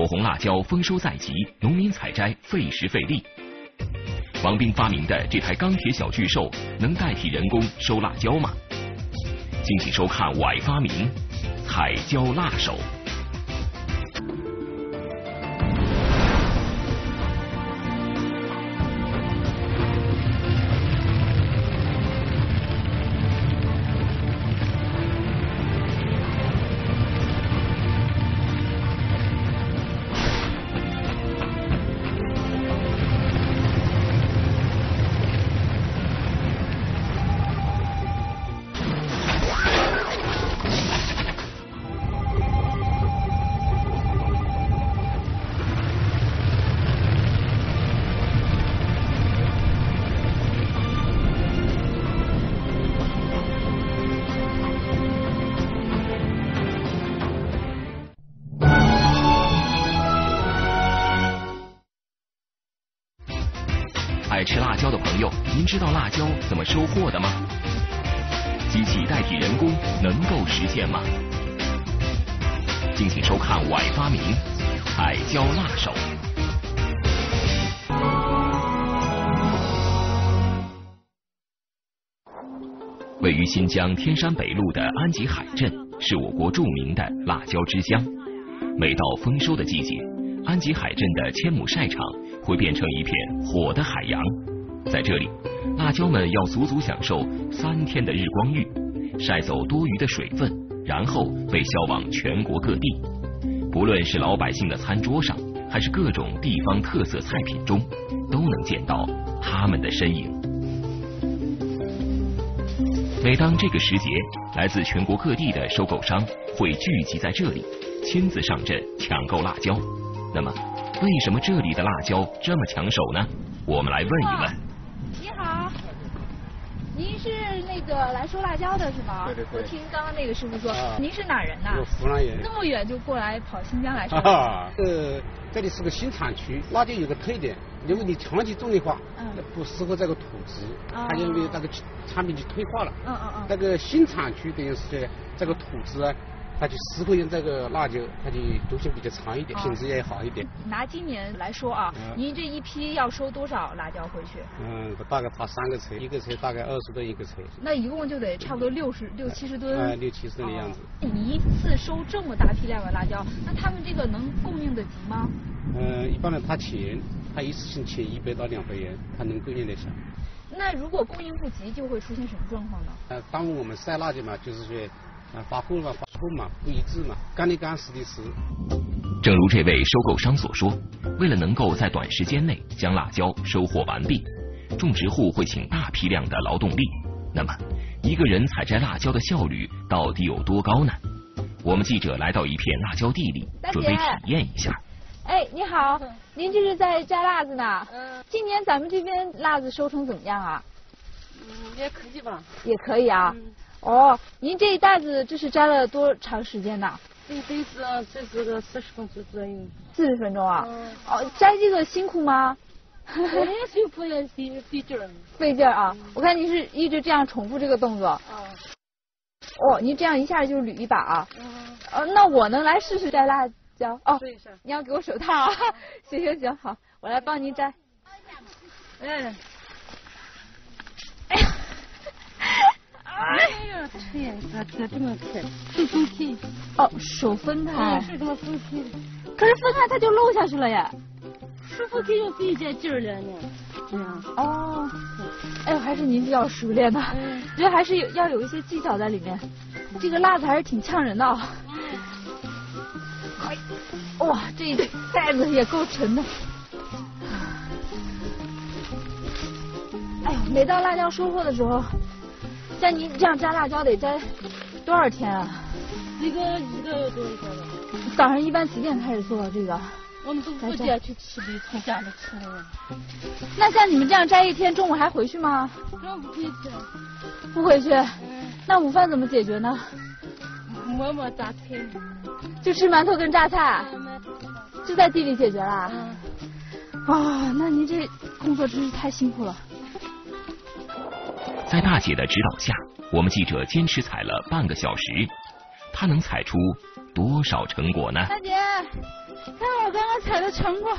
火红辣椒丰收在即，农民采摘费时费力。王斌发明的这台钢铁小巨兽能代替人工收辣椒吗？敬请收看我爱发明彩椒辣手。爱吃辣椒的朋友，您知道辣椒怎么收获的吗？机器代替人工能够实现吗？敬请收看我爱发明彩椒辣手。位于新疆天山北路的安吉海镇是我国著名的辣椒之乡。每到丰收的季节，安吉海镇的千亩晒场会变成一片火的海洋。在这里，辣椒们要足足享受3天的日光浴，晒走多余的水分，然后被销往全国各地。不论是老百姓的餐桌上，还是各种地方特色菜品中，都能见到他们的身影。每当这个时节，来自全国各地的收购商会聚集在这里，亲自上阵抢购辣椒。那么，为什么这里的辣椒这么抢手呢？我们来问一问。 你好，您是那个来收辣椒的是吗？ 对对对。 我听刚刚那个师傅说，您是哪人呐？ 湖南人。 那么远就过来跑新疆来收？ 这里是个新产区，辣椒有个特点，如果你长期种的话，不适合这个土质，它因为那个产品就退化了。那个新产区等于是这个土质啊。它就适合用这个辣椒，它的毒性比较长一点，品质也好一点。 拿今年来说啊，您这一批要收多少辣椒回去？ 大概爬3个车，一个车大概20吨一个车。 那一共就得差不多60、70吨。 6、70吨的样子。 你一次收这么大批量的辣椒，那他们这个能供应得及吗？ 一般的他一次性钱100到200元，他能供应得下。 那如果供应不及，就会出现什么状况呢？ 当我们晒辣椒嘛，就是说。发货嘛，不一致嘛，干的干，湿的湿。 正如这位收购商所说，为了能够在短时间内将辣椒收获完毕，种植户会请大批量的劳动力。那么，一个人采摘辣椒的效率到底有多高呢？我们记者来到一片辣椒地里，准备体验一下。 哎，你好，您这是在摘辣子呢？今年咱们这边辣子收成怎么样啊？ 也可以吧。 也可以啊。哦，您这一袋子这是摘了多长时间呢？ 这是个40分钟左右。 40分钟啊？摘这个辛苦吗？ 辛苦也费劲儿。 费劲儿啊！我看您是一直这样重复这个动作。您这样一下就捋一把啊。那我能来试试摘辣椒？你要给我手套啊？行，好，我来帮您摘。 哎呀，天，咋这么快？手分开。 手分开。 是这么分开。 可是分开它就漏下去了耶。 手分开就费点劲儿了呢。这样。 哎呦，还是您比较熟练的，觉得还是要有一些技巧在里面。这个辣子还是挺呛人的啊。哇，这一袋子也够沉的。哎呦，每到辣椒收获的时候。像您这样摘辣椒得摘多少天啊？ 一个多一天了。 早上一般几点开始做这个？ 我们都不接去吃的，从家里吃的。 那像你们这样摘一天，中午还回去吗？ 中午不回去。 不回去？那午饭怎么解决呢？ 馍馍榨菜。 就吃馒头跟榨菜？就在地里解决啦？那您这工作真是太辛苦了。 在大姐的指导下，我们记者坚持采了半个小时。 他能采出多少成果呢？ 大姐，看我刚刚采的成果，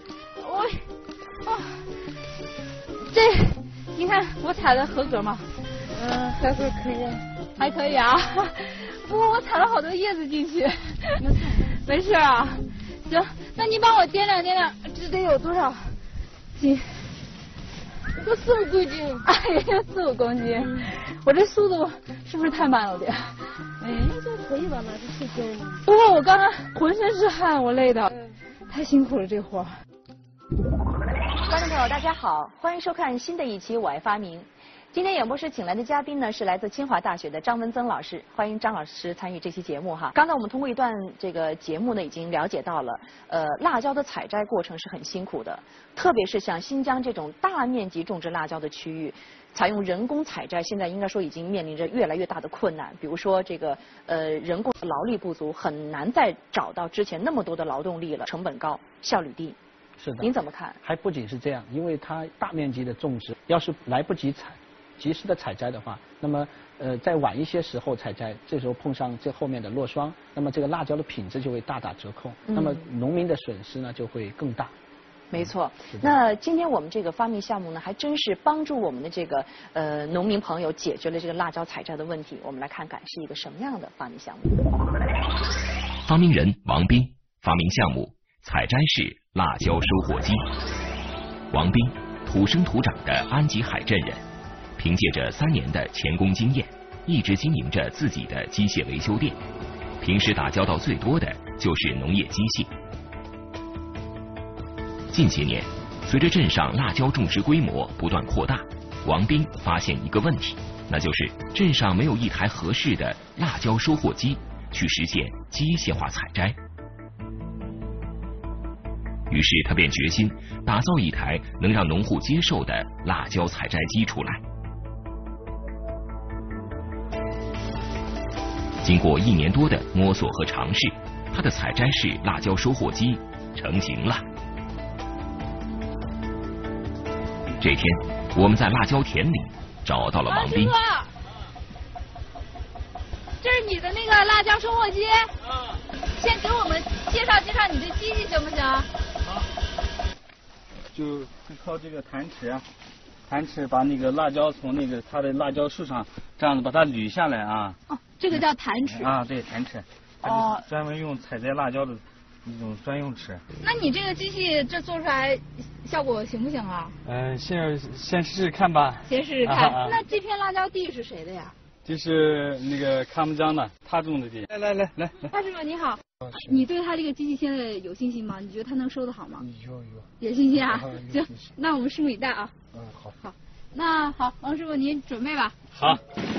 这你看我采的合格吗？ 合格可以， 还可以啊。不过我采了好多叶子进去。没事啊。行，那你帮我掂量掂量，这得有多少斤？ 有4、5公斤。 哎呀，4、5公斤。我这速度是不是太慢了点？ 这可以吧？拿着去蒸吗？ 不过我刚刚浑身是汗，我累的，太辛苦了这活。 观众朋友，大家好，欢迎收看新的一期《我爱发明》。今天演播室请来的嘉宾呢是来自清华大学的张文增老师，欢迎张老师参与这期节目哈。刚才我们通过一段这个节目呢，已经了解到了，辣椒的采摘过程是很辛苦的，特别是像新疆这种大面积种植辣椒的区域，采用人工采摘，现在应该说已经面临着越来越大的困难。比如说这个人工劳力不足，很难再找到之前那么多的劳动力了，成本高，效率低。 是的。 您怎么看？ 还不仅是这样，因为它大面积的种植，要是来不及及时的采摘的话，那么在晚一些时候采摘，这时候碰上这后面的落霜，那么这个辣椒的品质就会大打折扣，那么农民的损失呢就会更大。 没错，那今天我们这个发明项目呢，还真是帮助我们的这个农民朋友解决了这个辣椒采摘的问题。我们来看看是一个什么样的发明项目。 发明人王斌，发明项目采摘式辣椒收获机。王斌，土生土长的安吉海镇人，凭借着3年的钳工经验，一直经营着自己的机械维修店。平时打交道最多的就是农业机械。近些年，随着镇上辣椒种植规模不断扩大，王斌发现一个问题，那就是镇上没有一台合适的辣椒收获机去实现机械化采摘。于是他便决心打造一台能让农户接受的辣椒采摘机出来。经过1年多的摸索和尝试，他的采摘式辣椒收获机成型了。这天，我们在辣椒田里找到了王斌。 这是你的那个辣椒收获机。先给我们介绍介绍你这机器行不行？ 就靠这个弹齿把那个辣椒从那个它的辣椒树上这样子把它捋下来啊。 哦，这个叫弹齿。 啊，对，弹齿。哦。专门用采摘辣椒的一种专用齿。 那你这个机器这做出来效果行不行啊？ 先试试看吧。 先试试看。那这片辣椒地是谁的呀？ 这是那个看木江的，他种的地。来。 大师傅你好。你对他这个机器现在有信心吗？你觉得他能收得好吗？有信心啊！行，那我们拭目以待啊。好。那好，王师傅您准备吧。 好。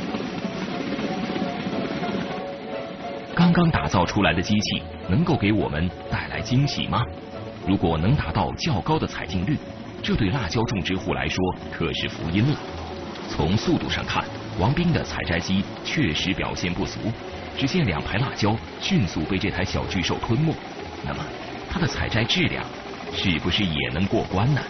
刚刚打造出来的机器能够给我们带来惊喜吗？如果能达到较高的采净率，这对辣椒种植户来说可是福音了。从速度上看，王斌的采摘机确实表现不俗。只见2排辣椒迅速被这台小巨兽吞没，那么它的采摘质量是不是也能过关呢？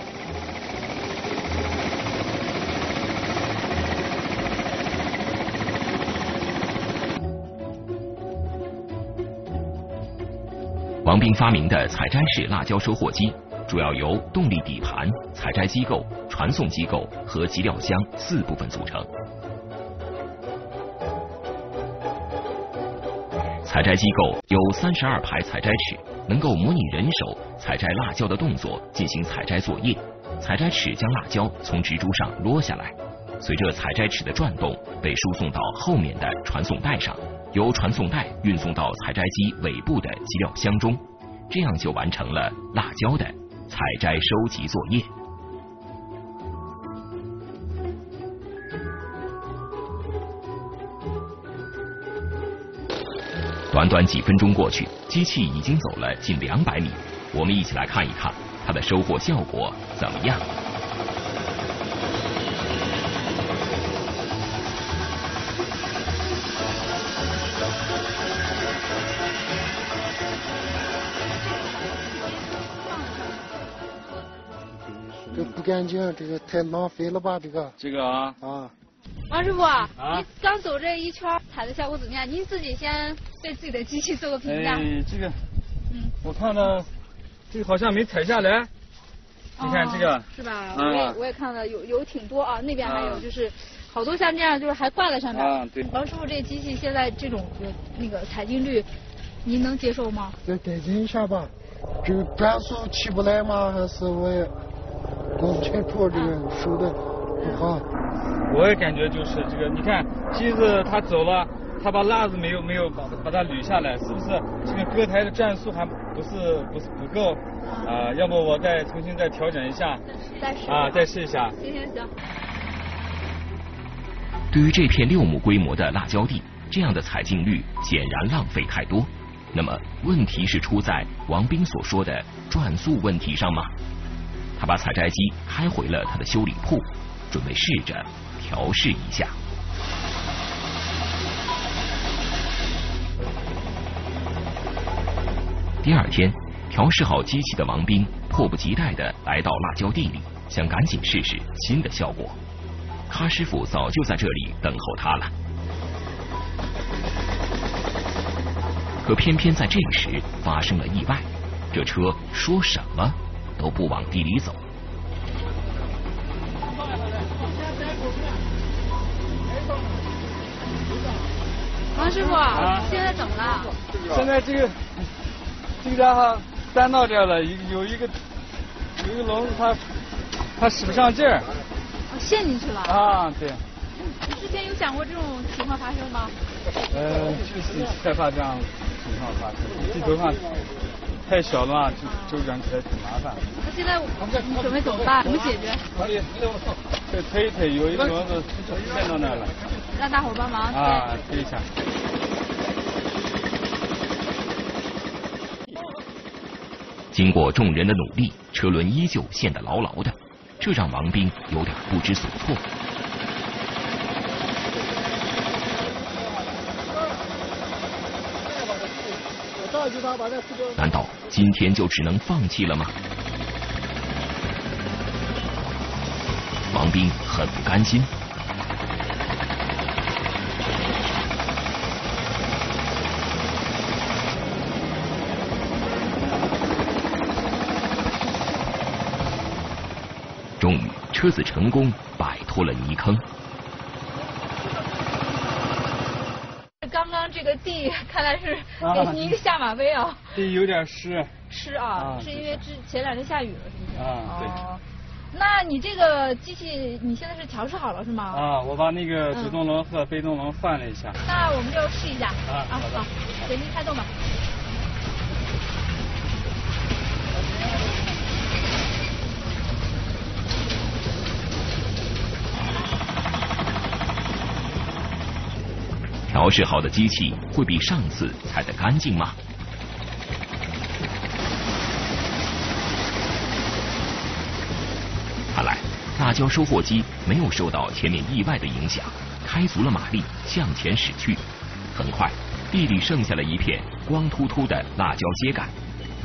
王斌发明的采摘式辣椒收获机，主要由动力底盘、采摘机构、传送机构和集料箱4部分组成。采摘机构有32排采摘齿，能够模拟人手采摘辣椒的动作进行采摘作业。采摘齿将辣椒从植株上落下来，随着采摘齿的转动被输送到后面的传送带上，由传送带运送到采摘机尾部的集料箱中，这样就完成了辣椒的采摘收集作业。短短几分钟过去，机器已经走了近200米。我们一起来看一看它的收获效果怎么样。 这不干净，这个太浪费了吧？这个啊。 王师傅，你刚走这一圈，踩的效果怎么样？您自己先对自己的机器做个评价。 这个，我看到这个好像没踩下来。你看这个。 是吧？我也看到有挺多啊，那边还有就是好多像这样就是还挂在上面。 对。 王师傅，这机器现在这种那个采精率，您能接受吗？ 再改进一下吧，这个转速起不来吗？还是我也搞不清楚，这个收的不好。 我也感觉就是这个，你看机子它走了，它把蜡子没有把它捋下来，是不是这个割台的转速还不够？要么我重新调整一下。再试一下。 行。 对于这片6亩规模的辣椒地，这样的采净率显然浪费太多。那么问题是出在王斌所说的转速问题上吗？他把采摘机开回了他的修理铺，准备试着调试一下。第二天，调试好机器的王斌迫不及待地来到辣椒地里，想赶紧试试新的效果。咖师傅早就在这里等候他了。可偏偏在这时发生了意外，这车说什么都不往地里走。 王师傅，现在怎么了？ 现在这个家伙粘到这儿了，有一个笼子它使不上劲儿。 陷进去了。 对。 你之前有想过这种情况发生吗？ 就是害怕这样情况发生。地头上太小了嘛，周转起来挺麻烦。 那现在你准备怎么办？怎么解决？ 再推一推，有一个轮子陷到那儿了。 让大伙帮忙。 推一下。 经过众人的努力，车轮依旧陷得牢牢的，这让王斌有点不知所措。难道今天就只能放弃了吗？王斌很不甘心。终于，车子成功摆脱了泥坑。 刚刚这个地看来是给您一个下马威啊。 地有点湿。 湿啊，是因为前2天下雨了，是不是？ 对。 那你这个机器你现在是调试好了是吗？ 我把那个主动轮和被动轮换了一下。 那我们就试一下。好，给您开动吧。 调试好的机器会比上次采得干净吗？看来辣椒收获机没有受到前面意外的影响，开足了马力向前驶去。很快，地里剩下了一片光秃秃的辣椒秸秆。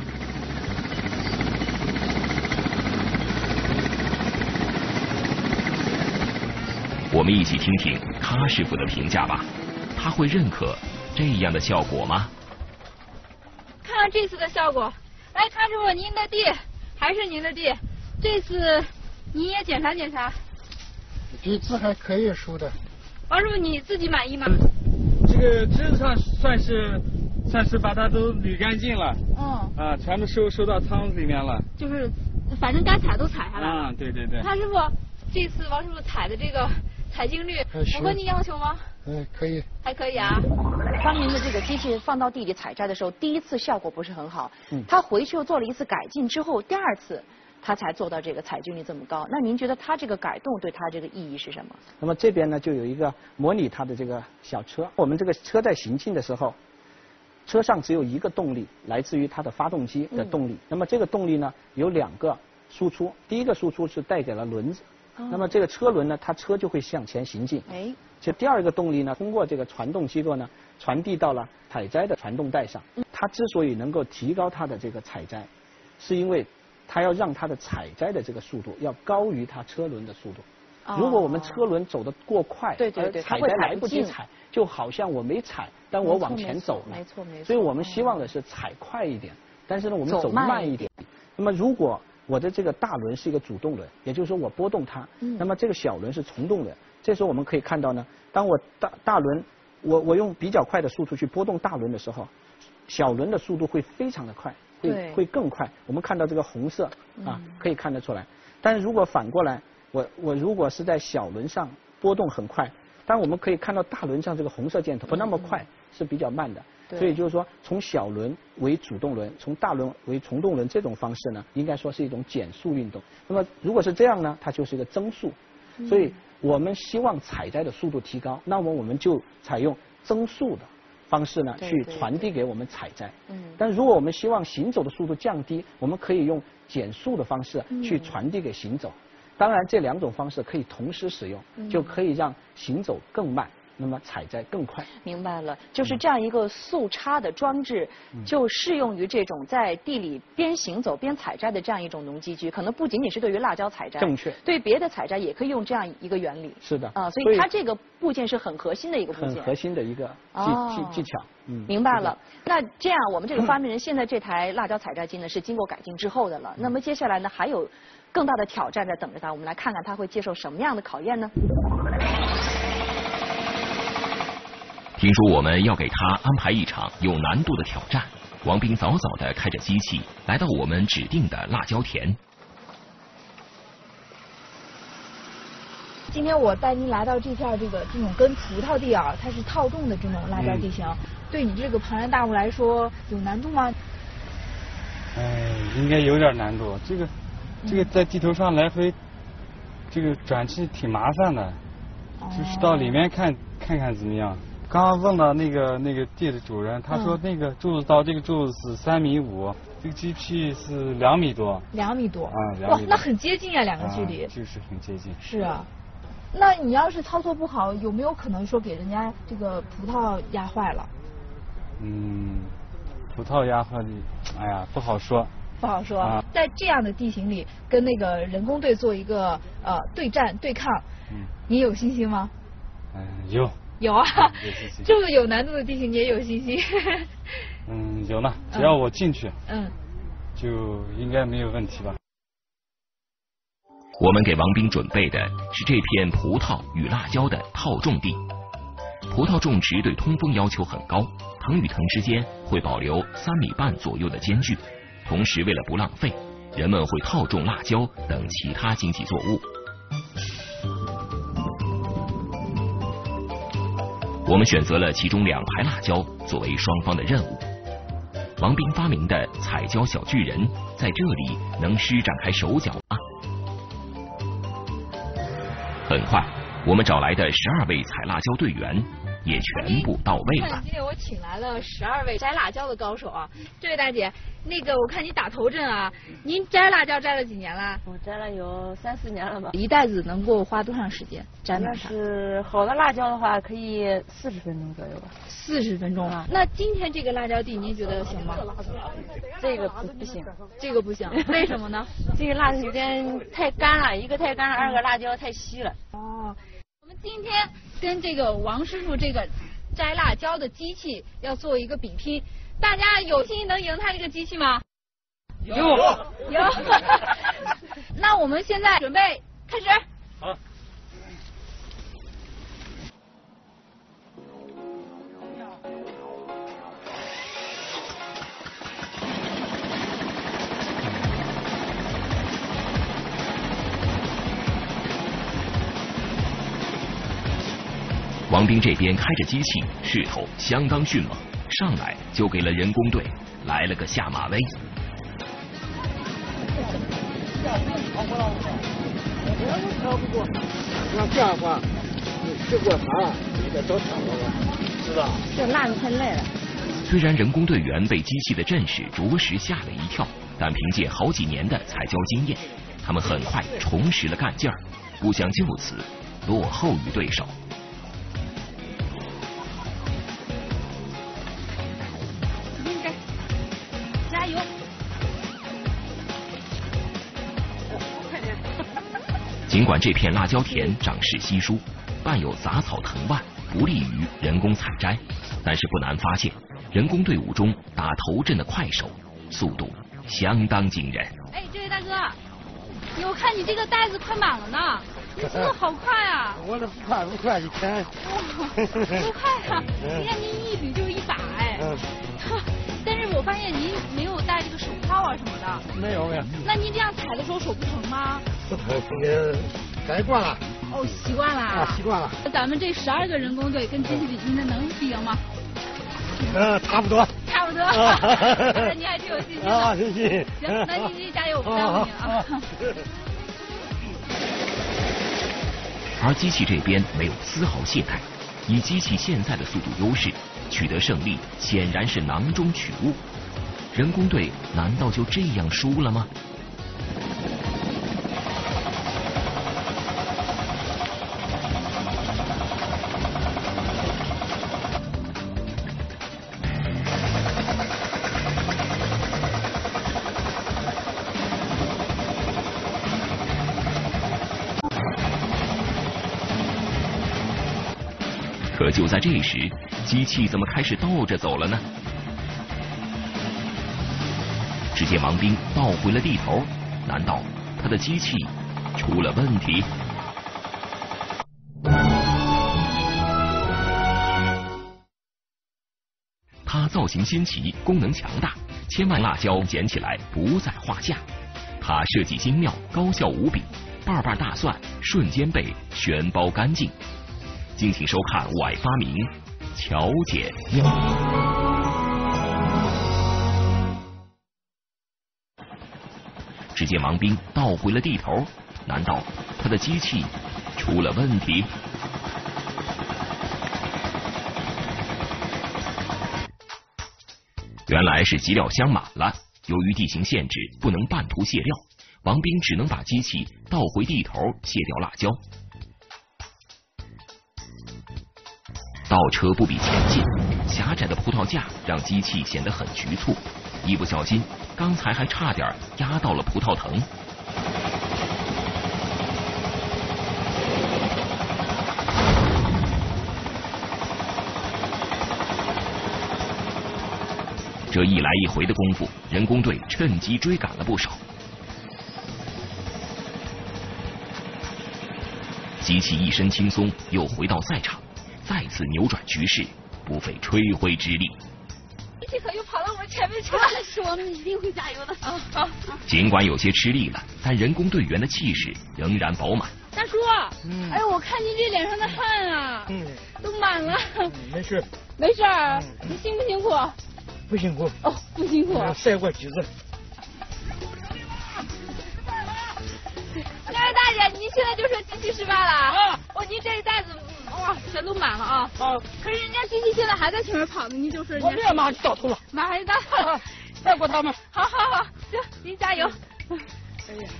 我们一起听听咖师傅的评价吧。他会认可这样的效果吗？ 看看这次的效果。来，咖师傅，您的地还是您的地，这次您也检查检查。 这次还可以收的。 王师傅，你自己满意吗？ 这个枝子上算是把它都捋干净了。全都收到仓子里面了。 就是反正该采都采下来了。 对。 咖师傅，这次王师傅采的这个采精率符合您要求吗？ 可以。 还可以啊。 当您的这个机器放到地里采摘的时候，第一次效果不是很好，他回去又做了一次改进之后，第2次他才做到这个采精率这么高。那您觉得他这个改动对他这个意义是什么？ 那么这边呢就有一个模拟它的这个小车，我们这个车在行进的时候，车上只有一个动力，来自于它的发动机的动力。那么这个动力呢有2个输出，第一个输出是带给了轮子。那么这个车轮呢，它车就会向前行进。这第2个动力呢，通过这个传动机构呢，传递到了采摘的传动带上。它之所以能够提高它的这个采摘，是因为它要让它的采摘的这个速度要高于它车轮的速度。 如果我们车轮走得过快， 对， 踩在来不及踩，就好像我没踩，但我往前走了。 没错。 所以我们希望的是踩快一点，但是呢，我们走慢一点。那么如果我的这个大轮是一个主动轮，也就是说我拨动它，那么这个小轮是从动轮。这时候我们可以看到呢，当我大轮我用比较快的速度去拨动大轮的时候，小轮的速度会非常的快，会更快。我们看到这个红色啊，可以看得出来。但是如果反过来，我如果是在小轮上波动很快，但我们可以看到大轮上这个红色箭头不那么快，是比较慢的。所以就是说，从小轮为主动轮，从大轮为从动轮这种方式呢，应该说是一种减速运动。那么如果是这样呢，它就是一个增速。所以我们希望采摘的速度提高，那么我们就采用增速的方式呢去传递给我们采摘。但如果我们希望行走的速度降低，我们可以用减速的方式去传递给行走。当然，这2种方式可以同时使用，就可以让行走更慢，那么采摘更快。 明白了，就是这样一个速差的装置，就适用于这种在地里边行走边采摘的这样一种农机具，可能不仅仅是对于辣椒采摘， 正确， 对别的采摘也可以用这样一个原理。 是的， 所以它这个部件是很核心的一个部件， 很核心的一个技巧。 明白了。那这样，我们这个发明人现在这台辣椒采摘机呢是经过改进之后的了。那么接下来呢还有更大的挑战在等着他，我们来看看他会接受什么样的考验呢？ 听说我们要给他安排一场有难度的挑战，王斌早早地开着机器来到我们指定的辣椒田。 今天我带您来到这片这种跟葡萄地啊，它是套种的这种辣椒地形，对你这个庞然大物来说有难度吗？ 应该有点难度。这个在地头上来回，这个转气挺麻烦的，就是到里面看看怎么样。刚刚问到那个地的主人，他说那个柱子到这个柱子是3.5米，这个 GP 是2米多。 2米多。 2米多。 哇，那很接近啊，2个距离。 就是很接近。 是啊。那你要是操作不好，有没有可能说给人家这个葡萄压坏了？ 葡萄压坏的，哎呀，不好说。 不好说。在这样的地形里，跟那个人工队做一个对战对抗，你有信心吗？有啊，这么有难度的地形你也有信心？ 有呢，只要我进去，就应该没有问题吧。 我们给王斌准备的是这片葡萄与辣椒的套种地。葡萄种植对通风要求很高，藤与藤之间会保留3.5米左右的间距，同时为了不浪费，人们会套种辣椒等其他经济作物。我们选择了其中2排辣椒作为双方的任务。王斌发明的采椒小巨人在这里能施展开手脚吗？很快，我们找来的12位采辣椒队员也全部到位了。 今天我请来了12位摘辣椒的高手啊！这位大姐，那个我看你打头阵啊，您摘辣椒摘了几年了？ 我摘了有3、4年了吧。 一袋子能够花多长时间摘满它？ 要是好的辣椒的话，可以40分钟左右吧。 40分钟啊？那今天这个辣椒地您觉得行吗？ 这个不行。 这个不行，为什么呢？ 这个辣椒有点太干了，一个太干了，2个辣椒太稀了。 哦，我们今天跟这个王师傅这个摘辣椒的机器要做一个比拼，大家有信心能赢他这个机器吗？ 有。 那我们现在准备开始。 好。 王斌这边开着机器，势头相当迅猛，上来就给了人工队来了个下马威。 那这样的话，你吃过它，你得找挑了，知道？ 这辣的太累了。 虽然人工队员被机器的阵势着实吓了一跳，但凭借好几年的采椒经验，他们很快重拾了干劲儿，不想就此落后于对手。 加油！ 经尽管这片辣椒田长势稀疏，伴有杂草藤蔓，不利于人工采摘，但是不难发现，人工队伍中打头阵的快手，速度相当惊人。 哎，这位大哥，我看你这个袋子快满了呢，你速度好快啊！ 我这不快，一天。 多快啊！你看您一捋就100。但是我发现您没有戴这个手套啊什么的。 没有。 那您这样采的时候手不疼吗？ 不疼，改惯了。 哦，习惯了。 啊，习惯了。 咱们这12个人工队跟机器比，您的能比赢吗？ 差不多。 差不多。那你还挺有信心的。 啊，谢谢。 行，那您加油，我们耽误您啊。 而机器这边没有丝毫懈怠，以机器现在的速度优势，取得胜利显然是囊中取物。人工队难道就这样输了吗？可就在这时，机器怎么开始倒着走了呢？只见王兵倒回了地头，难道他的机器出了问题？它造型新奇，功能强大，千万辣椒捡起来不在话下。它设计精妙，高效无比，瓣瓣大蒜瞬间被全包干净。敬请收看《崴发明》，乔姐妙。只见王兵倒回了地头，难道他的机器出了问题？原来是集料箱满了，由于地形限制，不能半途卸料，王兵只能把机器倒回地头卸掉辣椒。倒车不比前进，狭窄的葡萄架让机器显得很局促，一不小心，刚才还差点压到了葡萄藤。这一来一回的功夫，人工队趁机追赶了不少。机器一身轻松，又回到赛场。再次扭转局势，不费吹灰之力。 机器可又跑到我们前面去了，是我们一定会加油的。好。 尽管有些吃力了，但人工队员的气势仍然饱满。 大叔，哎呦，我看您这脸上的汗啊，都满了。 没事。 没事，你辛不辛苦？ 不辛苦。 哦，不辛苦。 晒过橘子。 那位大姐，您现在就说机器失败了啊？哦，您这一袋子。哇，全都满了啊！可是人家机器现在还在前面跑呢，您就说人家。 我这马就到头了， 马上就到了， 带过他们。 好，行，您加油。哎呀，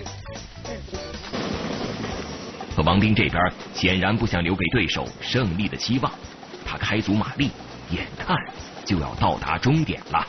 可王兵这边显然不想留给对手胜利的期望，他开足马力，眼看就要到达终点了。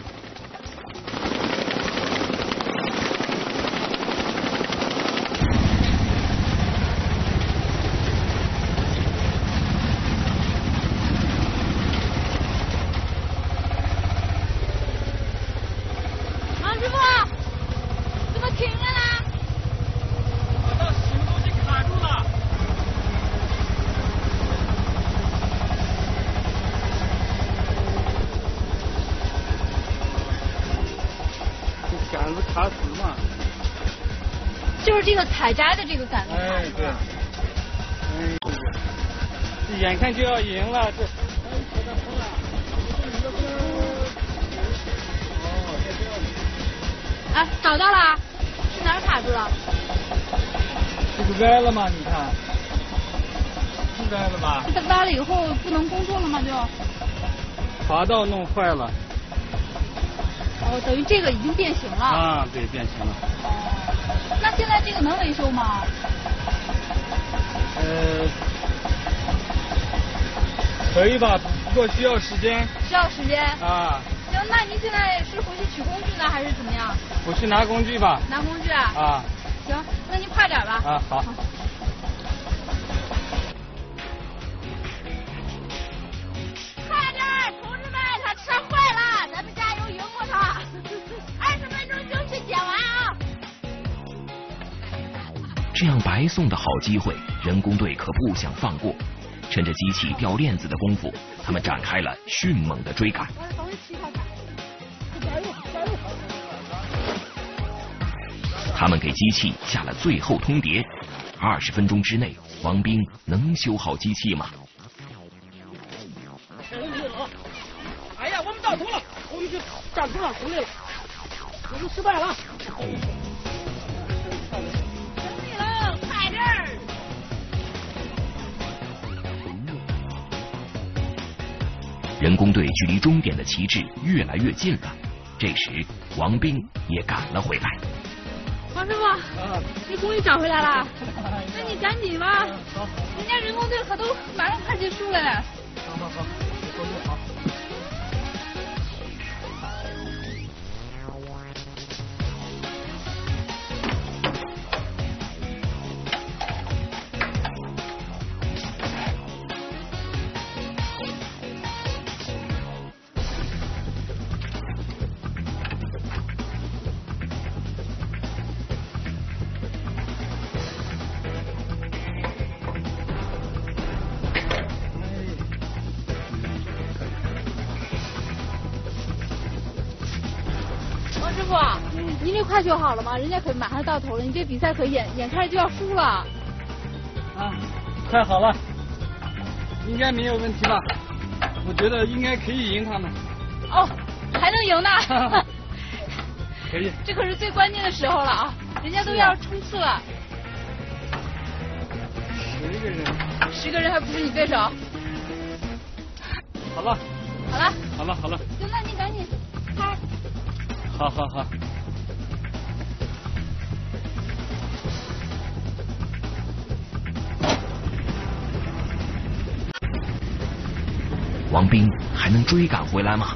就是这个采摘的这个杆子。 哎，对。这眼看就要赢了，这。 哎，找到了，是哪儿卡住了？ 这个歪了吗？你看，是歪了吧？ 这歪了以后不能工作了吗？就。 滑道弄坏了。 哦，等于这个已经变形了。 啊，对，变形了。 那现在这个能维修吗？ 可以吧，不过需要时间。 需要时间。 啊。 行，那您现在是回去取工具呢，还是怎么样？ 我去拿工具吧。 拿工具啊？ 啊。 行，那您快点吧。 啊，好。 这样白送的好机会，人工队可不想放过。趁着机器掉链子的功夫，他们展开了迅猛的追赶。他们给机器下了最后通牒：20分钟之内，王斌能修好机器吗？ 哎呀，我们到头了，我们就站头上胜利了，我们失败了。 快点儿！ 人工队距离终点的旗帜越来越近了，这时王斌也赶了回来。 王师傅，你终于找回来了，那你赶紧吧，人家人工队可都马上快结束了。 好，好。 师傅，您这快修好了吗？人家可马上到头了，你这比赛可眼看着就要输了。 啊，快好了，应该没有问题吧？我觉得应该可以赢他们。 哦，还能赢呢？ 可以。 这可是最关键的时候了啊！人家都要冲刺了。 10个人。 10个人还不是你对手？ 好了。 好了。 好了好了。 行，那你赶紧拍。 好好好。 王斌还能追赶回来吗？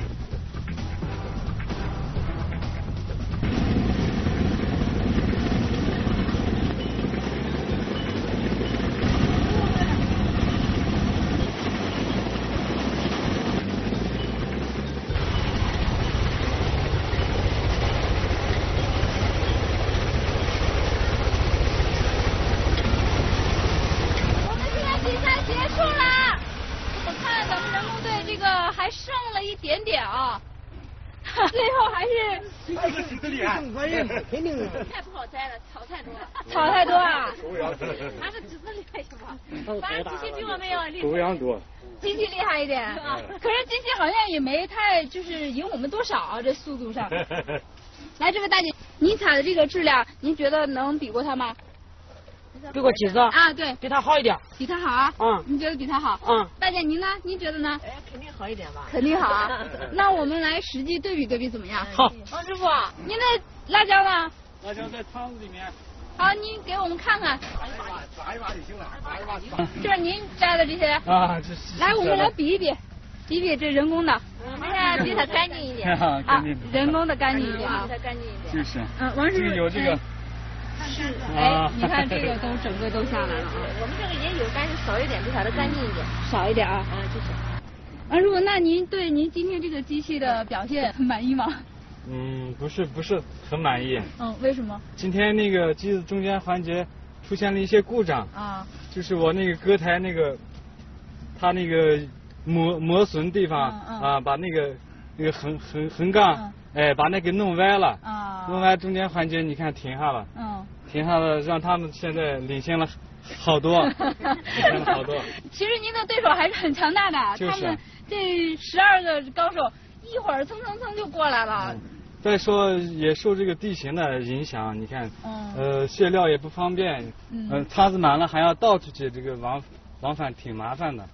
最后还是这个挺厉害，肯定太不好摘了，草太多了，草太多啊！ 还是机器厉害是吧？反正机器比我们要厉害。 多样多。 机器厉害一点，可是机器好像也没太就是赢我们多少啊，这速度上。来，这位大姐，您采的这个质量，您觉得能比过他吗？ 比过机子啊，对， 比他好一点。 比他好啊？ 嗯。 你觉得比他好？ 嗯。 大姐您呢？您觉得呢？ 哎，肯定好一点吧。 肯定好啊。那我们来实际对比对比怎么样？ 好。 王师傅，您的辣椒呢？ 辣椒在汤子里面。 好，您给我们看看。 抓一把就行了，抓一把。 这是您摘的这些。 啊，这是。 来，我们来比一比，比比这人工的。 这比它干净一点。 啊，人工的干净一点啊。 比它干净一点。 就是。 王师傅有这个。 是，哎，你看这个都整个都下来了啊。 我们这个也有，但是少一点，比它的干净一点。 少一点啊。 就是。 王师傅，那您对您今天这个机器的表现很满意吗？ 不是很满意。 为什么？ 今天那个机子中间环节出现了一些故障。 啊。 就是我那个歌台那个，它那个磨损地方啊，把那个横杠，哎，把那给弄歪了。啊。弄歪中间环节，你看停下了。停下了，让他们现在领先了好多。领先了好多。 其实您的对手还是很强大的，他们这12个高手一会儿蹭就过来了。 再说也受这个地形的影响，你看，卸料也不方便，叉子满了还要倒出去，这个往返挺麻烦的。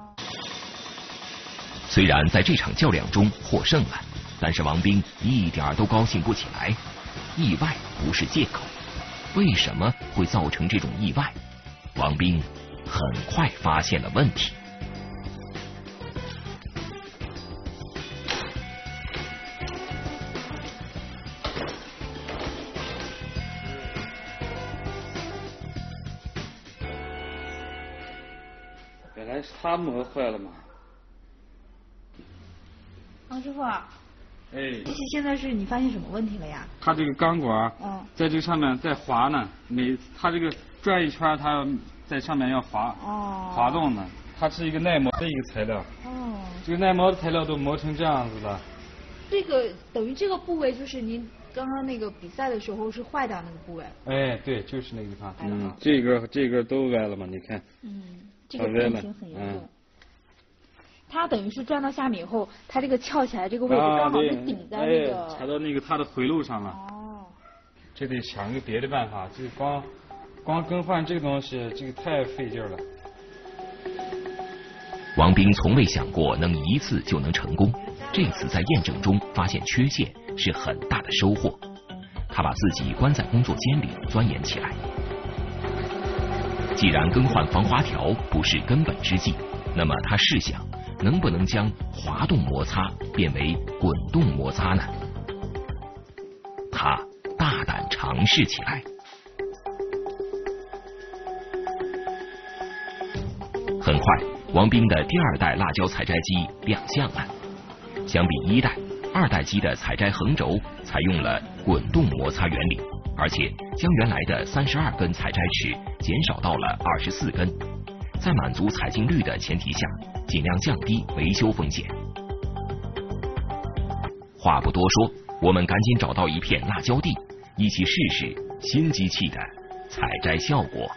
虽然在这场较量中获胜了，但是王斌一点都高兴不起来。意外不是借口，为什么会造成这种意外？王斌很快发现了问题。 本来是他磨坏了嘛。 王师傅， 哎。 机器现在是你发现什么问题了呀？ 它这个钢管，在这个上面在滑呢，它这个转一圈，它在上面要滑动呢。它是一个耐磨的一个材料。这个耐磨的材料都磨成这样子了。 这个等于这个部位就是您刚刚那个比赛的时候是坏掉那个部位。 哎，对，就是那个地方。这个都歪了嘛？你看。 这个变形很严重。它等于是转到下面以后，它这个翘起来这个位置刚好是顶在那个。 踩到那个它的回路上了。这得想一个别的办法，这个光更换这个东西，这个太费劲了。 王斌从未想过能一次就能成功，这次在验证中发现缺陷是很大的收获。他把自己关在工作间里钻研起来。既然更换防滑条不是根本之计，那么他试想能不能将滑动摩擦变为滚动摩擦呢？他大胆尝试起来。很快，王斌的第2代辣椒采摘机亮相了。相比1代，2代机的采摘横轴采用了滚动摩擦原理，而且将原来的32根采摘齿减少到了24根，在满足采净率的前提下，尽量降低维修风险。话不多说，我们赶紧找到一片辣椒地，一起试试新机器的采摘效果。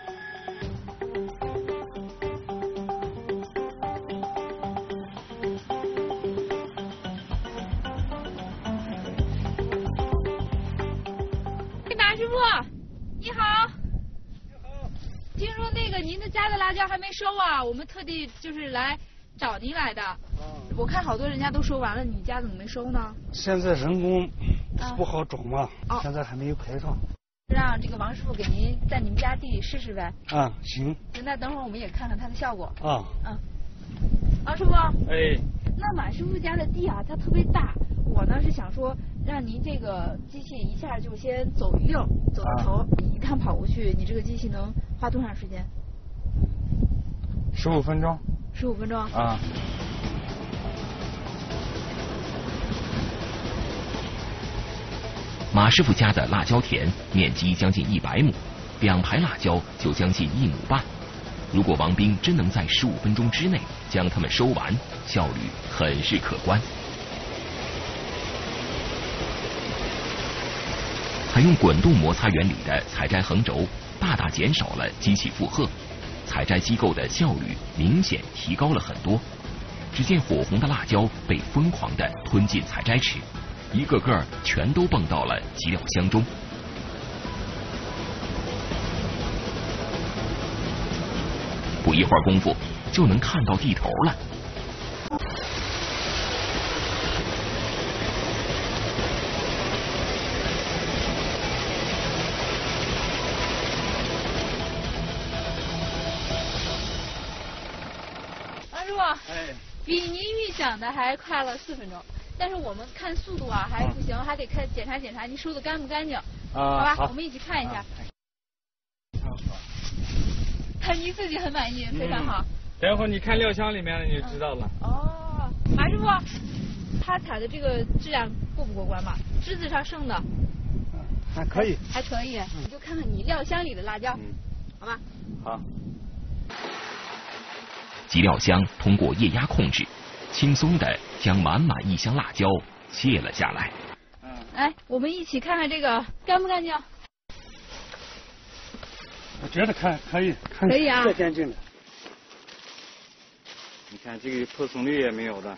马师傅，你好。听说那个您的家的辣椒还没收啊，我们特地就是来找您来的。我看好多人家都收完了，你家怎么没收呢？ 现在人工不好种嘛，现在还没有排上。 让这个王师傅给您在你们家地里试试呗。 行。 那等会儿我们也看看它的效果。王师傅。 哎。 那马师傅家的地啊，它特别大，我呢是想说让您这个机器一下就先走一溜，走到头，一趟跑过去，你这个机器能花多长时间 ？15分钟。 15分钟。 马师傅家的辣椒田面积将近100亩，2排辣椒就将近1亩半。如果王斌真能在15分钟之内将它们收完，效率很是可观。采用滚动摩擦原理的采摘横轴，大大减少了机器负荷，采摘机构的效率明显提高了很多。只见火红的辣椒被疯狂地吞进采摘齿，一个个全都蹦到了集料箱中。不一会儿功夫，就能看到地头了。 王师傅，比您预想的还快了4分钟，但是我们看速度啊还不行，还得看检查检查您收的干不干净。好吧，我们一起看一下。看您自己很满意，非常好。 待会儿你看料箱里面你就知道了。 马师傅，他采的这个质量过不过关吧？枝子上剩的。 还可以。 还可以，你就看看你料箱里的辣椒，好吧？ 好。 集料箱通过液压控制，轻松地将满满一箱辣椒卸了下来。 来，我们一起看看这个干不干净？ 我觉得可以， 可以啊， 太干净了。 你看这个破损率也没有的。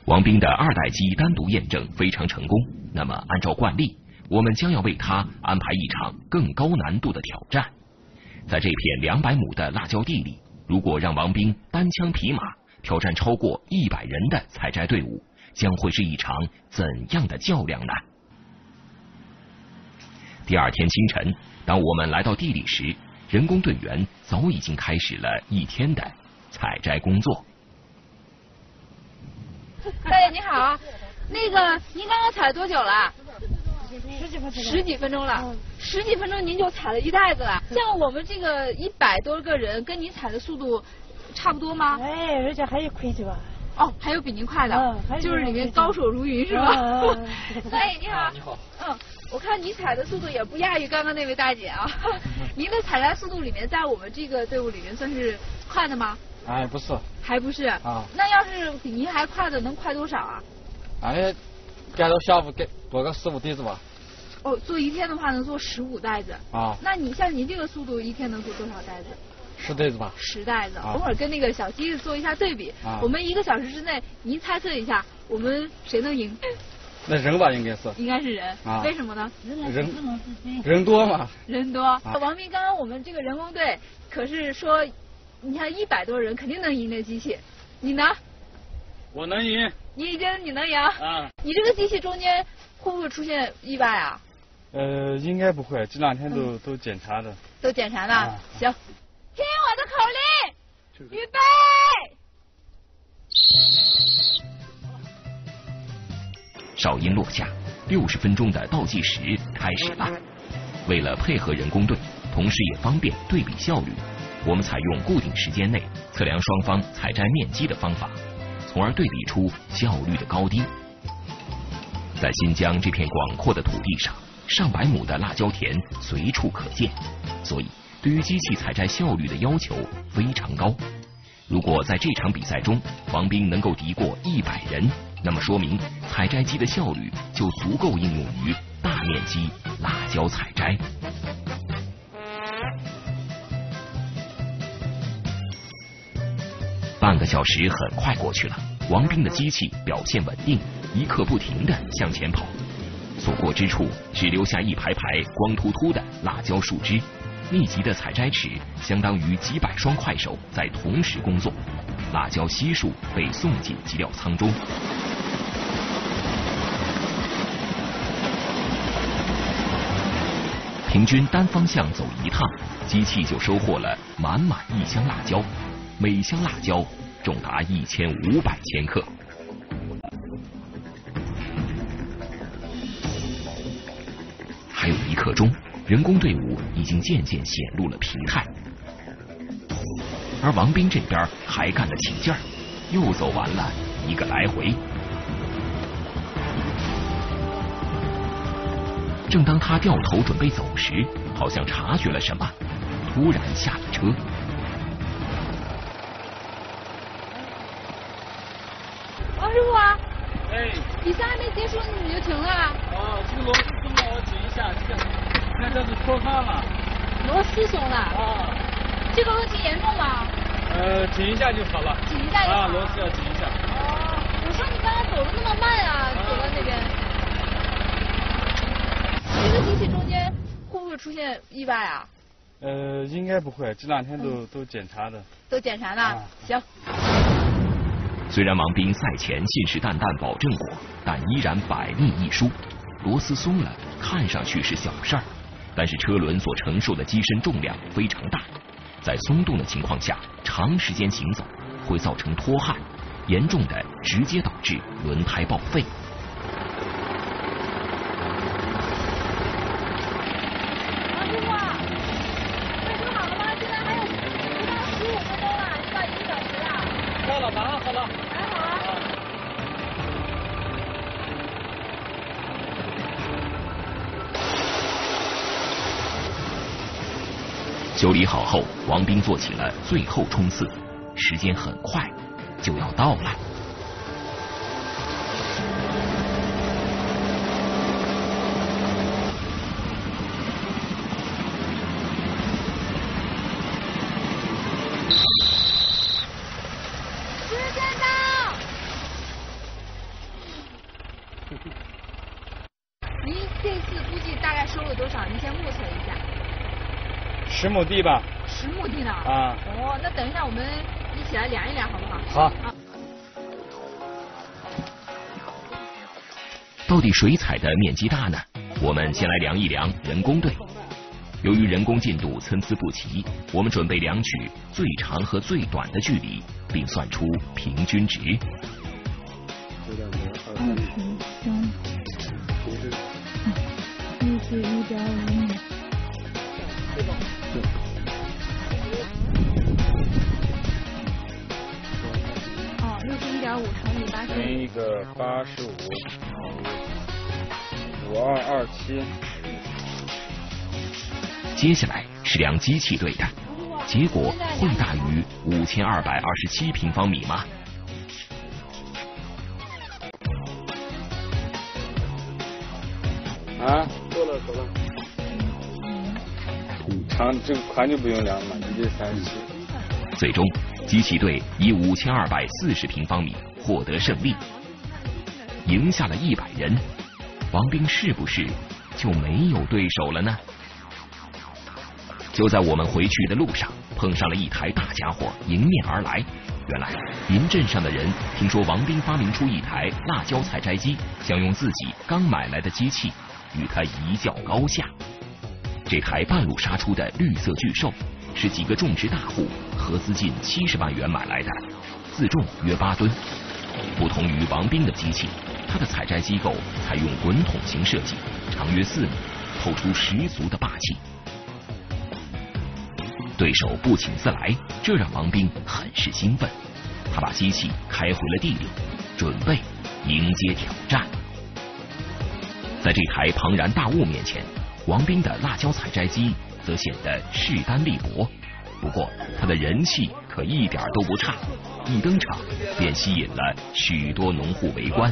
王斌的2代机单独验证非常成功，那么按照惯例，我们将要为他安排一场更高难度的挑战。在这片200亩的辣椒地里，如果让王斌单枪匹马挑战超过100人的采摘队伍，将会是一场怎样的较量呢？第2天清晨，当我们来到地里时，人工队员早已经开始了1天的采摘工作。 大爷你好，那个您刚刚采了多久了？10几分钟了。10几分钟您就采了1袋子了。像我们这个100多个人，跟您采的速度差不多吗？ 哎，而且还有快的吧？ 哦，还有比您快的，就是里面高手如云是吧？大爷你好。 你好。 我看你采的速度也不亚于刚刚那位大姐啊。您的采摘速度里面，在我们这个队伍里面算是快的吗？ 哎，不是。 还不是啊？那要是比您还快的，能快多少啊？ 哎，干到下午给多个15袋子吧。 哦，做1天的话能做15袋子。啊。那你像您这个速度，1天能做多少袋子 ？10袋子吧。 10袋子。等会儿跟那个小鸡做一下对比。我们1个小时之内，您猜测一下，我们谁能赢？ 那人吧，应该是。 应该是人。为什么呢？ 人多嘛。 人多。王斌，刚刚我们这个人工队可是说，你看100多人肯定能赢这机器，你呢？ 我能赢。 你能赢？你这个机器中间会不会出现意外啊？ 应该不会，这2天都检查的。 都检查的。行，听我的口令，预备。 哨音落下，60分钟的倒计时开始了。为了配合人工队，同时也方便对比效率，我们采用固定时间内测量双方采摘面积的方法，从而对比出效率的高低。在新疆这片广阔的土地上，上百亩的辣椒田随处可见，所以对于机器采摘效率的要求非常高。如果在这场比赛中，王斌能够敌过100人，那么说明采摘机的效率就足够应用于大面积辣椒采摘。半个小时很快过去了，王斌的机器表现稳定，一刻不停地向前跑，所过之处只留下一排排光秃秃的辣椒树枝。密集的采摘池相当于几百双快手在同时工作，辣椒悉数被送进集料仓中。平均单方向走1趟，机器就收获了满满1箱辣椒，每箱辣椒重达1500千克。还有1刻钟，人工队伍已经渐渐显露了疲态，而王斌这边还干得起劲儿，又走完了1个来回。正当他掉头准备走时，好像察觉了什么，突然下了车。 王师傅啊！ 哎， 比赛还没结束，你怎么就停了？ 这个螺丝松了，我紧一下，看这是脱焊了。 螺丝松了。这个问题严重吗？ 紧一下就好了。 紧一下就好。 螺丝要紧一下。 我说你刚刚走的那么慢啊，走到那边。这个机器中间会不会出现意外啊？ 应该不会，这2天都检查的。 都检查的。行。 虽然王斌赛前信誓旦旦保证过，但依然百密一疏。螺丝松了，看上去是小事儿，但是车轮所承受的机身重量非常大，在松动的情况下，长时间行走会造成脱焊，严重的直接导致轮胎报废。 王师傅，快收好了吗？现在还有不到15分钟了，就到1个小时了。 好了，马上好了。 还好啊。 修理好后，王斌做起了最后冲刺，时间很快就要到了。 时间到！ 您这次估计大概收了多少？您先目测一下。 10亩地吧。 10亩地呢？ 啊。 哦，那等一下我们一起来量一量，好不好？ 好。 啊。 到底谁采的面积大呢？我们先来量一量人工队。由于人工进度参差不齐，我们准备量取最长和最短的距离，并算出平均值。 61.5。哦，61.5乘以85。 乘一个85，5227。 接下来是量机器队的，结果会大于5227平方米吗？ 啊，够了。长这个宽就不用量了嘛，1:37。 最终，机器队以5240平方米获得胜利，赢下了100人。王兵是不是就没有对手了呢？就在我们回去的路上，碰上了一台大家伙迎面而来。原来邻镇上的人听说王兵发明出一台辣椒采摘机，想用自己刚买来的机器与他一较高下。这台半路杀出的绿色巨兽是几个种植大户合资近70万元买来的，自重约8吨。不同于王兵的机器，它的采摘机构采用滚筒型设计，长约4米，透出十足的霸气。对手不请自来，这让王兵很是兴奋。他把机器开回了地里，准备迎接挑战。在这台庞然大物面前，王兵的辣椒采摘机则显得势单力薄。不过他的人气可一点都不差，一登场便吸引了许多农户围观。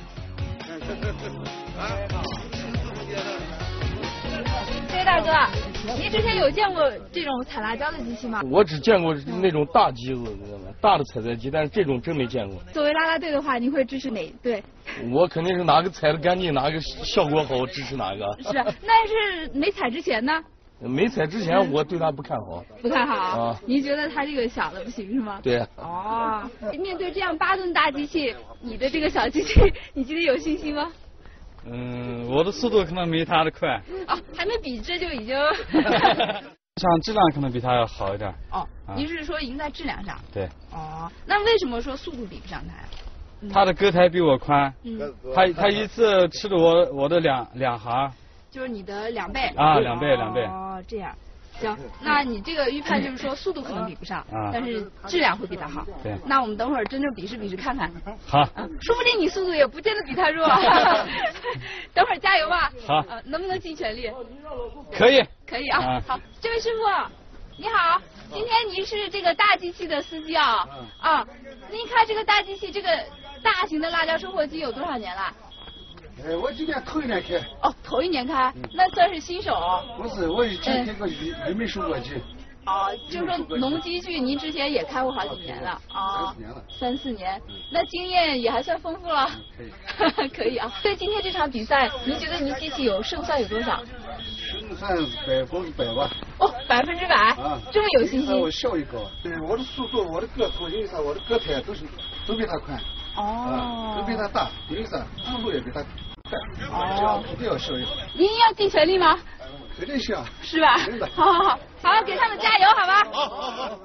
这位大哥，您之前有见过这种采辣椒的机器吗？ 我只见过那种大机子，知道吗？大的采摘机，但是这种真没见过。 作为啦啦队的话，您会支持哪队？ 我肯定是哪个采的干净，哪个效果好，支持哪个。 是，那是没采之前呢？ 没采之前，我对他不看好。 不看好啊？ 您觉得他这个小的不行是吗？ 对。 哦，面对这样8吨大机器，你的这个小机器，你觉得有信心吗？ 我的速度可能没他的快。 哦，还没比这就已经。 像质量可能比他要好一点。 哦，您是说赢在质量上？ 对。 哦，那为什么说速度比不上他呀？ 他的割台比我宽。他一次吃了我的两行。 就是你的2倍。 啊，2倍。 哦，这样。行，那你这个预判就是说速度可能比不上，但是质量会比他好。 对。 那我们等会儿真正比试看看。 好。 说不定你速度也不见得比他弱。等会儿加油吧。 好。 能不能尽全力？ 可以。 可以啊。好，这位师傅，你好，今天您是这个大机器的司机啊？啊，您看这个大机器，这个大型的辣椒收获机有多少年了？ 我今年头1年开。 哦，头1年开，那算是新手。 不是，我以前开过玉米收获机。 哦，就是说农机具您之前也开过好几年了啊 ？3、4年了。 3、4年，那经验也还算丰富了。可以。可以啊。对今天这场比赛，您觉得您机器胜算有多少？ 胜算100%吧。 哦，100%？啊，这么有信心？ 我效益高。对，我的速度，我的个头，因为啥？我的个台都比他宽。 哦。 都比他大，因为啥？速度也比他快。 哦。 肯定要效益好。 您要尽全力吗？ 肯定是啊。 是吧？ 真的。 好，给他们加油，好吧？ 好。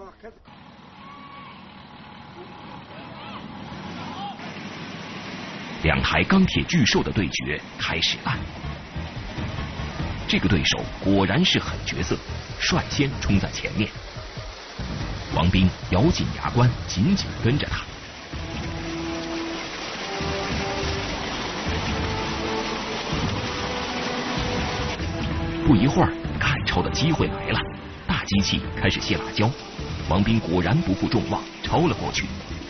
2台钢铁巨兽的对决开始了。这个对手果然是狠角色，率先冲在前面。王兵咬紧牙关，紧紧跟着他。不一会儿，赶超的机会来了，大机器开始卸辣椒。王兵果然不负众望，超了过去。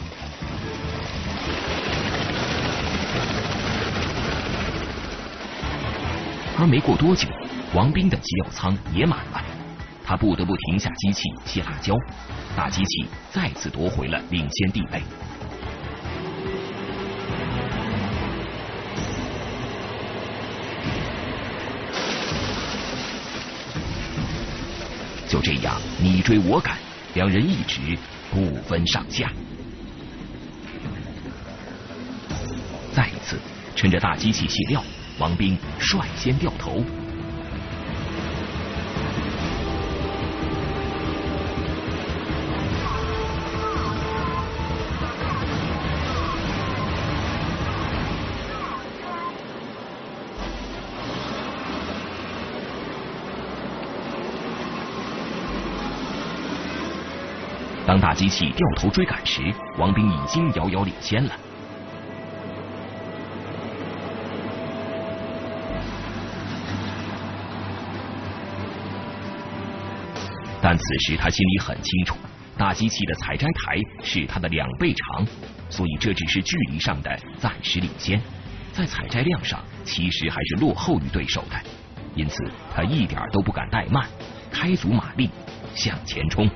而没过多久，王兵的机药仓也满了，他不得不停下机器卸辣椒。大机器再次夺回了领先地位。 就这样你追我赶，两人一直不分上下。再一次，趁着大机器卸料，王斌率先掉头。当大机器掉头追赶时，王斌已经遥遥领先了。但此时他心里很清楚，大机器的采摘台是他的2倍长，所以这只是距离上的暂时领先，在采摘量上其实还是落后于对手的。因此他一点都不敢怠慢，开足马力向前冲。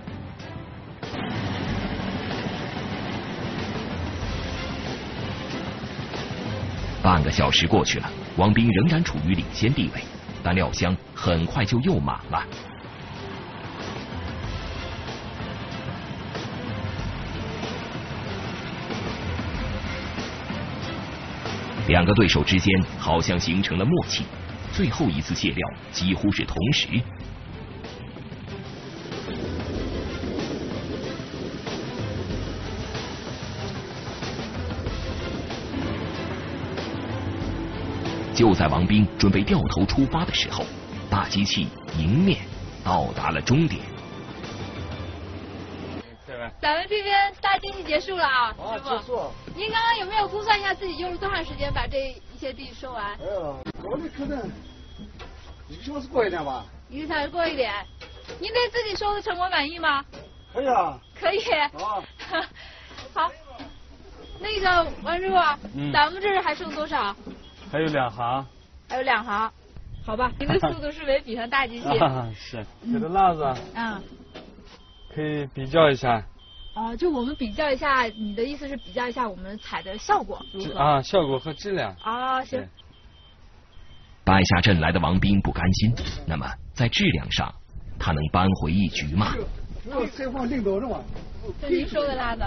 半个小时过去了，王斌仍然处于领先地位，但料箱很快就又满了。两个对手之间好像形成了默契，最后一次卸料几乎是同时。就在王斌准备掉头出发的时候，大机器迎面到达了终点。 咱们这边大机器结束了啊，师傅。 结束。 您刚刚有没有估算一下自己用了多长时间把这一些地收完？ 哎呀，搞的可能1个小时过一点吧。 1个小时过一点。您对自己收的成果满意吗？ 可以啊。 可以。 啊。 好。那个王师傅，咱们这儿还剩多少？ 还有2行。 还有2行。好吧，您的速度是没比上大机器。 是。这个辣子。可以比较一下。 就我们比较一下，你的意思是比较一下我们采的效果如何？ 效果和质量。 行。 败下阵来的王斌不甘心，那么在质量上，他能扳回一局吗？ 采访领导是吧？ 这您收的辣子。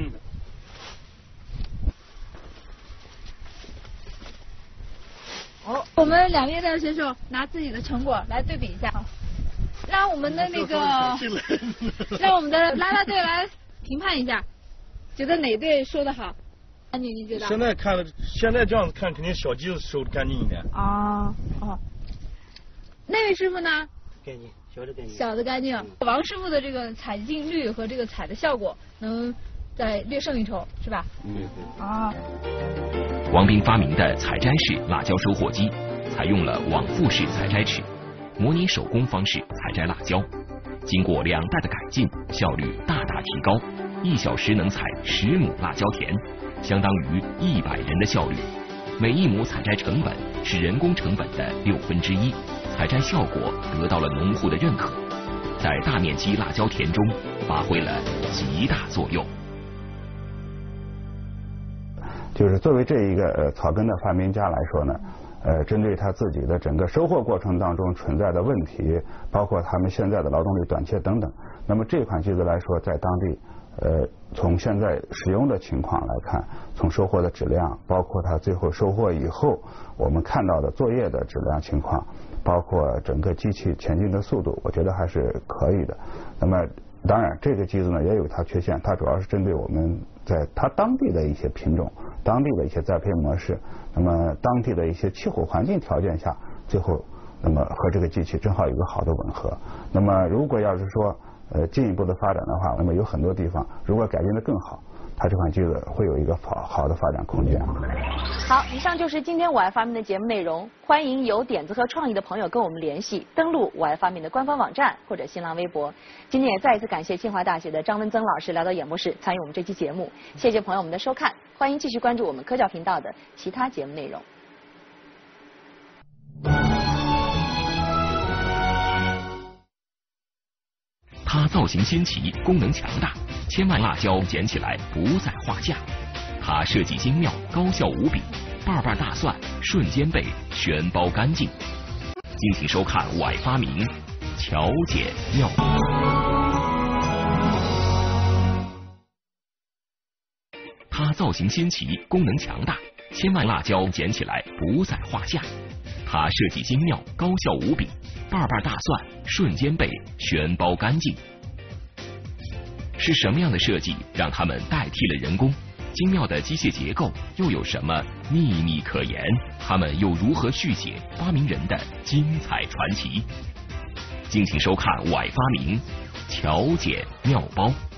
好，我们2边的选手拿自己的成果来对比一下。让我们的让我们的啦啦队来评判一下，觉得哪队收的好？你觉得？ 现在这样子看，肯定小鸡子收的干净一点。 那位师傅呢？ 干净，小的干净。 小的干净。王师傅的这个采净率和这个采的效果能再略胜一筹，是吧？ 对。王斌发明的采摘式辣椒收获机，采用了往复式采摘尺，模拟手工方式采摘辣椒，经过2代的改进，效率大大提高，1小时能采10亩辣椒田，相当于100人的效率。每1亩采摘成本是人工成本的1/6，采摘效果得到了农户的认可，在大面积辣椒田中发挥了极大作用。 就是作为这一个草根的发明家来说呢，针对他自己的整个收获过程当中存在的问题，包括他们现在的劳动力短缺等等，那么这款机子来说，在当地从现在使用的情况来看，从收获的质量，包括它最后收获以后我们看到的作业的质量情况，包括整个机器前进的速度，我觉得还是可以的。那么当然这个机子呢也有它缺陷，它主要是针对我们在它当地的一些品种，当地的一些栽培模式，那么当地的一些气候环境条件下，最后那么和这个机器正好有一个好的吻合。那么如果要是说进一步的发展的话，那么有很多地方如果改进的更好，它这款机子会有一个好的发展空间。 好，以上就是今天我爱发明的节目内容。欢迎有点子和创意的朋友跟我们联系，登录我爱发明的官方网站或者新浪微博。今天也再一次感谢清华大学的张文增老师来到演播室参与我们这期节目，谢谢朋友们的收看，欢迎继续关注我们科教频道的其他节目内容。 它造型新奇，功能强大，千万辣椒捡起来不在话下。它设计精妙，高效无比，瓣瓣大蒜瞬间被全包干净。敬请收看《我爱发明》， 巧剪妙包。它造型新奇，功能强大，千万辣椒剪起来不在话下。它设计精妙，高效无比，瓣瓣大蒜瞬间被全包干净。是什么样的设计让它们代替了人工？精妙的机械结构又有什么秘密可言？他们又如何续写发明人的精彩传奇？敬请收看《崴发明·巧剪妙包》。